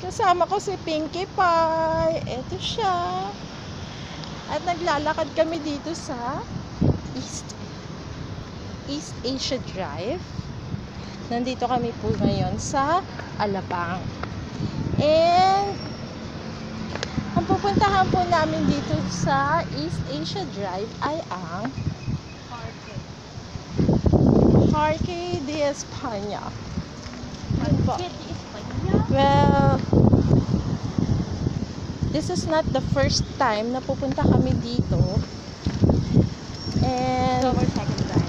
Kasama ko si Pinkie Pie. Ito siya. At naglalakad kami dito sa East Asia Drive. Nandito kami po ngayon sa Alabang. And ang pupuntahan po namin dito sa East Asia Drive ay ang Parque de España. Well, this is not the first time na pupunta kami dito. And So, our second time.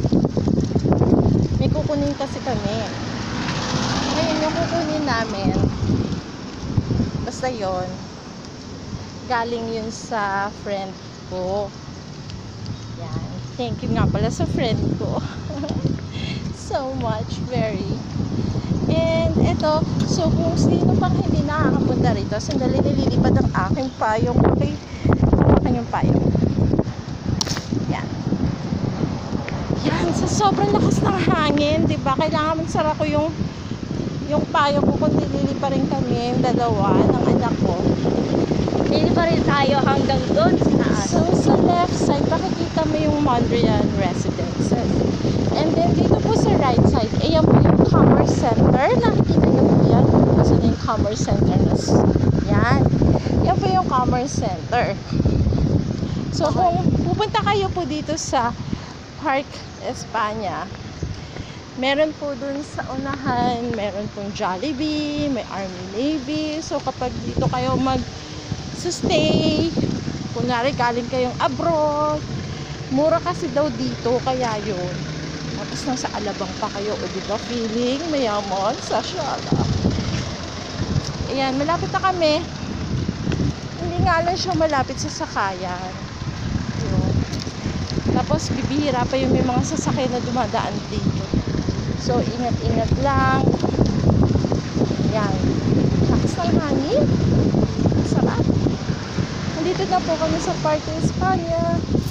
may kukunin kasi kami. Ngayon yung kukunin namin, basta yon, galing yun sa friend ko. Yan. Thank you nga pala sa friend ko. So much, very. And ito, so kung sino pang hindi nakakapunta rito, sandali nililipad ang aking payong. Okay, hawakan yung payong. Yan. Yan, sa sobrang lakas ng hangin, diba? Kailangan magsara ko yung payong ko kung nililipa rin kami, yung dalawa ng anak ko. Hindi pa rin tayo hanggang doon sa taas. So, sa left side, makikita mo yung Mondrian Residences. And then, dito po sa right side, ayan po yung Commerce Center. Nakikita niyo po yan. Kasi na yung Commerce Center. Yan. Yan po yung Commerce Center. So, kung pupunta kayo po dito sa Parque España, meron po dun sa unahan, meron pong Jollibee, may Army Navy. So, kapag dito kayo mag-stay, kunwari galing kayong abroad, mura kasi daw dito, kaya yun. Tapos nasa Alabang pa kayo, o diba feeling mayaman sa Shala. Ayan, malapit na kami. Hindi nga lang siya malapit sa sakayan. Yun. Tapos bibihira pa yung may mga sasakyan na dumadaan dito. So, ingat-ingat lang. Ayan. Lakas ng hangin. Sarap. Nandito na po kami sa Parque España.